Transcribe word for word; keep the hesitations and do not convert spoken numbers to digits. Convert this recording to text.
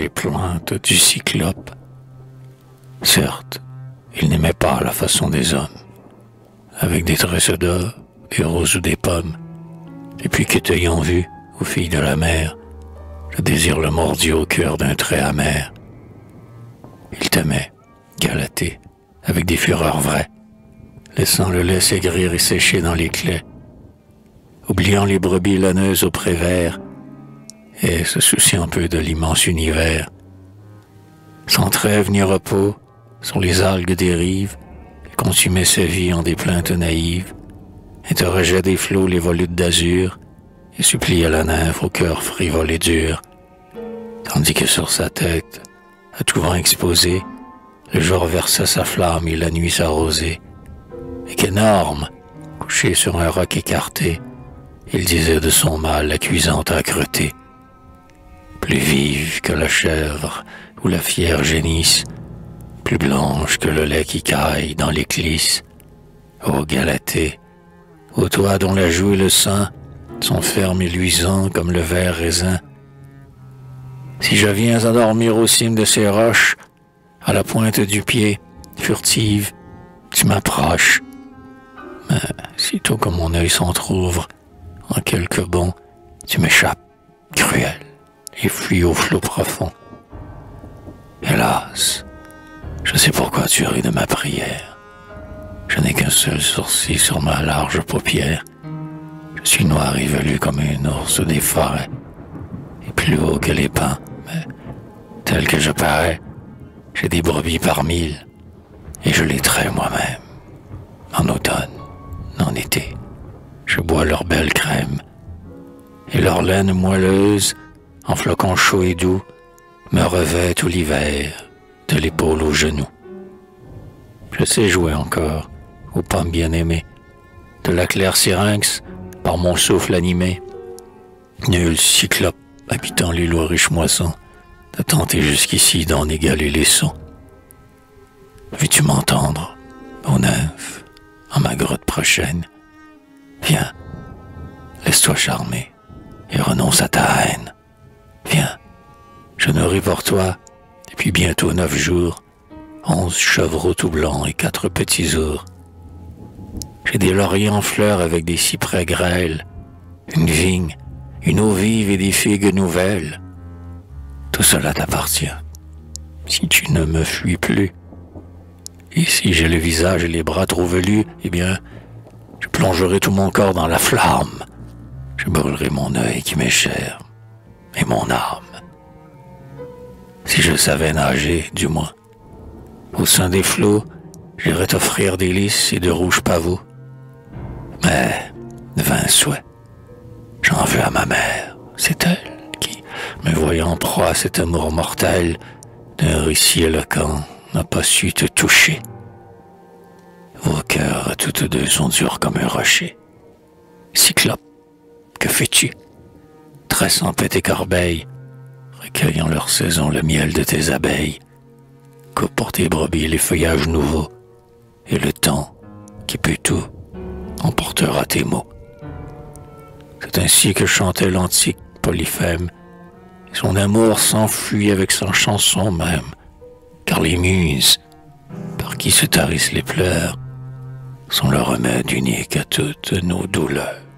les plaintes du cyclope. Certes, il n'aimait pas la façon des hommes, avec des tresses d'or, des roses ou des pommes, et puis que t'ayant vu, aux filles de la mer, le désir le mordit au cœur d'un trait amer. Il t'aimait, Galatée, avec des fureurs vraies, laissant le lait s'aigrir et sécher dans les claies, oubliant les brebis laneuses au prévert, et se souciant peu de l'immense univers. Sans trêve ni repos, sur les algues des rives, il consumait sa vie en des plaintes naïves, interrogeait des flots les volutes d'azur, et suppliait la nymphe au cœur frivole et dur, tandis que sur sa tête, à tout vent exposé, le jour versait sa flamme et la nuit sa rosée, et qu'énorme, couché sur un roc écarté, il disait de son mal la cuisante âcreté. Plus vive que la chèvre ou la fière génisse, plus blanche que le lait qui caille dans les clisses. Ô Galatée, ô toi dont la joue et le sein sont fermes et luisants comme le vert raisin, si je viens à dormir au cime de ces roches, à la pointe du pied, furtive, tu m'approches. Mais sitôt que mon œil s'entr'ouvre, en quelques bonds, tu m'échappes, cruel, et fuis au flot profond. Hélas, je sais pourquoi tu ris de ma prière. Je n'ai qu'un seul sourcil sur ma large paupière. Je suis noir et velu comme un ours des forêts, et plus haut que les pins, mais tel que je parais, j'ai des brebis par mille, et je les trais moi-même. En automne, en été, je bois leur belle crème, et leur laine moelleuse, en flocons chauds et doux, me revêt tout l'hiver, de l'épaule au genou. Je sais jouer encore, aux pommes bien-aimées, de la claire syrinx, par mon souffle animé. Nul cyclope, habitant les lois riches moissons, n'a tenté jusqu'ici d'en égaler les sons. Veux-tu m'entendre, ô nymphe, en ma grotte prochaine? Viens, laisse-toi charmer, et renonce à ta haine. Viens, je nourris pour toi, depuis bientôt neuf jours, onze chevreaux tout blancs et quatre petits ours. J'ai des lauriers en fleurs avec des cyprès grêles, une vigne, une eau vive et des figues nouvelles. Tout cela t'appartient, si tu ne me fuis plus. Et si j'ai le visage et les bras trop velus, eh bien, je plongerai tout mon corps dans la flamme. Je brûlerai mon œil qui m'est cher, et mon âme. Si je savais nager, du moins, au sein des flots, j'irais t'offrir des lys et de rouges pavots. Mais, vain souhait, j'en veux à ma mère, c'est elle qui, me voyant en proie à cet amour mortel, d'un récit éloquent, n'a pas su te toucher. Vos cœurs à toutes deux sont durs comme un rocher. Cyclope, que fais-tu? Tressant tes corbeilles, recueillant leur saison le miel de tes abeilles, coupe pour tes brebis les feuillages nouveaux, et le temps, qui peut tout, emportera tes mots. C'est ainsi que chantait l'antique Polyphème, et son amour s'enfuit avec sa chanson même, car les muses, par qui se tarissent les pleurs, sont le remède unique à toutes nos douleurs.